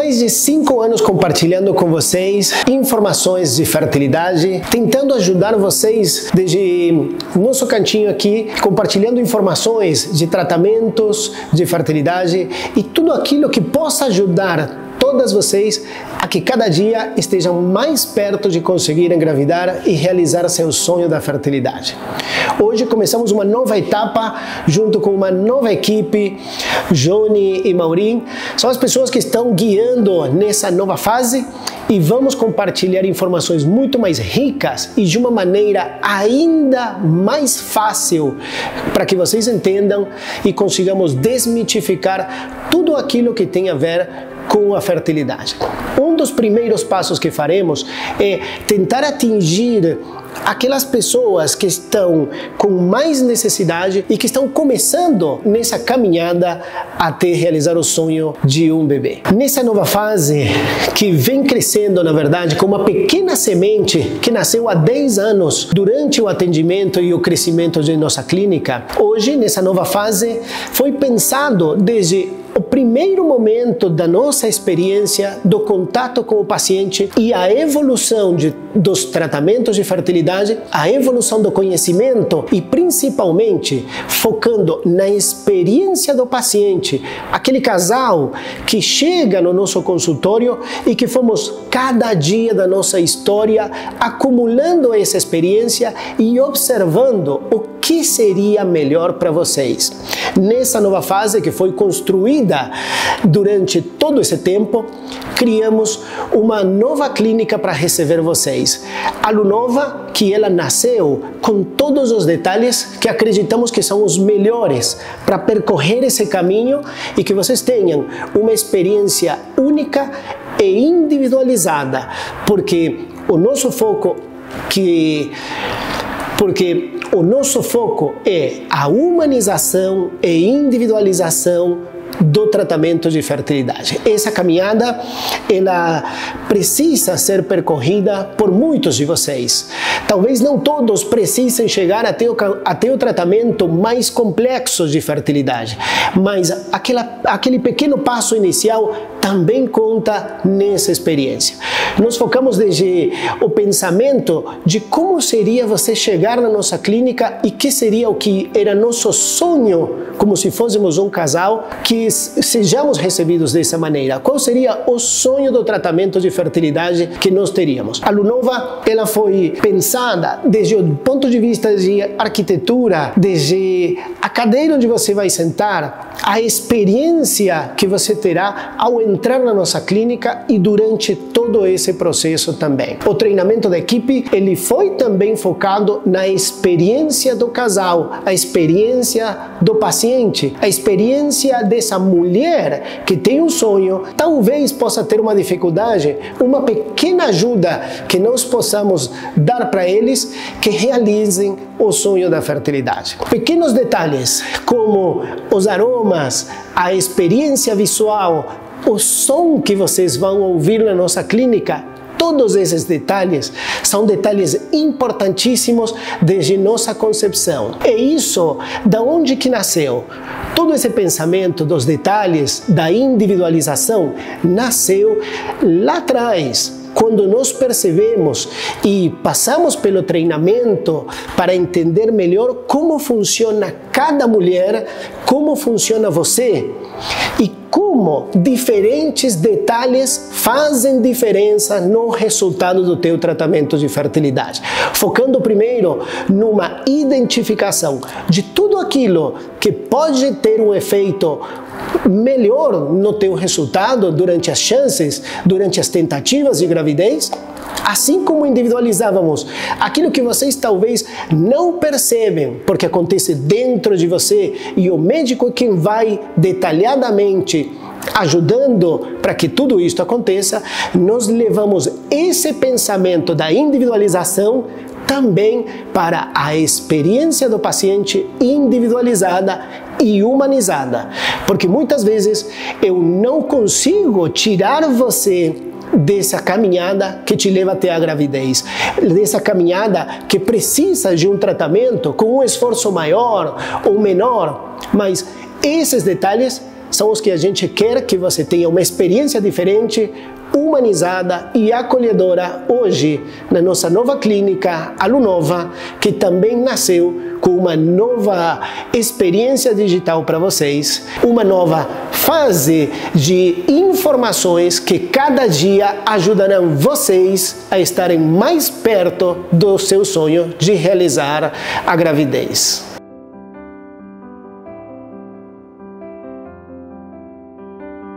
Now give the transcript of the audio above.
mais de 5 anos compartilhando com vocês informações de fertilidade, tentando ajudar vocês desde nosso cantinho aqui, compartilhando informações de tratamentos de fertilidade e tudo aquilo que possa ajudar todas vocês a que cada dia estejam mais perto de conseguir engravidar e realizar seu sonho da fertilidade. Hoje começamos uma nova etapa junto com uma nova equipe. Johnny e Maureen são as pessoas que estão guiando nessa nova fase e vamos compartilhar informações muito mais ricas e de uma maneira ainda mais fácil para que vocês entendam e consigamos desmitificar tudo aquilo que tem a ver com a fertilidade. Um dos primeiros passos que faremos é tentar atingir aquelas pessoas que estão com mais necessidade e que estão começando nessa caminhada até realizar o sonho de um bebê. Nessa nova fase que vem crescendo, na verdade, com uma pequena semente que nasceu há 10 anos durante o atendimento e o crescimento de nossa clínica, hoje, nessa nova fase, foi pensado desde o primeiro momento da nossa experiência, do contato com o paciente e a evolução dos tratamentos de fertilidade, a evolução do conhecimento e principalmente focando na experiência do paciente, aquele casal que chega no nosso consultório e que fomos cada dia da nossa história acumulando essa experiência e observando o que seria melhor para vocês. Nessa nova fase que foi construída durante todo esse tempo, criamos uma nova clínica para receber vocês. A Lunova, que ela nasceu com todos os detalhes que acreditamos que são os melhores para percorrer esse caminho e que vocês tenham uma experiência única e individualizada, porque o nosso foco é a humanização e individualização do tratamento de fertilidade. Essa caminhada, ela precisa ser percorrida por muitos de vocês. Talvez não todos precisem chegar até o tratamento mais complexo de fertilidade, mas aquele pequeno passo inicial também conta nessa experiência. Nós focamos desde o pensamento de como seria você chegar na nossa clínica e que seria o que era nosso sonho, como se fôssemos um casal, que sejamos recebidos dessa maneira. Qual seria o sonho do tratamento de fertilidade que nós teríamos? A Lunova, ela foi pensada desde o ponto de vista de arquitetura, desde a cadeira onde você vai sentar, a experiência que você terá ao entrar na nossa clínica e durante todo esse processo também. O treinamento da equipe, ele foi também focado na experiência do casal, a experiência do paciente, a experiência dessa mulher que tem um sonho, talvez possa ter uma dificuldade, uma pequena ajuda que nós possamos dar para eles que realizem o sonho da fertilidade. Pequenos detalhes como os aromas, a experiência visual, o som que vocês vão ouvir na nossa clínica, todos esses detalhes são detalhes importantíssimos desde nossa concepção. É isso da onde que nasceu. Todo esse pensamento dos detalhes, da individualização, nasceu lá atrás, quando nós percebemos e passamos pelo treinamento para entender melhor como funciona cada mulher, como funciona você e como diferentes detalhes fazem diferença no resultado do teu tratamento de fertilidade. Focando primeiro numa identificação de tudo aquilo que pode ter um efeito melhor no teu resultado durante as chances, durante as tentativas de gravidez, assim como individualizávamos aquilo que vocês talvez não percebem, porque acontece dentro de você e o médico é quem vai detalhadamente ajudando para que tudo isso aconteça, nós levamos esse pensamento da individualização também para a experiência do paciente individualizada e humanizada. Porque muitas vezes eu não consigo tirar você dessa caminhada que te leva até a gravidez, dessa caminhada que precisa de um tratamento com um esforço maior ou menor, mas esses detalhes são os que a gente quer que você tenha uma experiência diferente, humanizada e acolhedora hoje na nossa nova clínica Alunova, que também nasceu com uma nova experiência digital para vocês, uma nova fase de informações que cada dia ajudarão vocês a estarem mais perto do seu sonho de realizar a gravidez.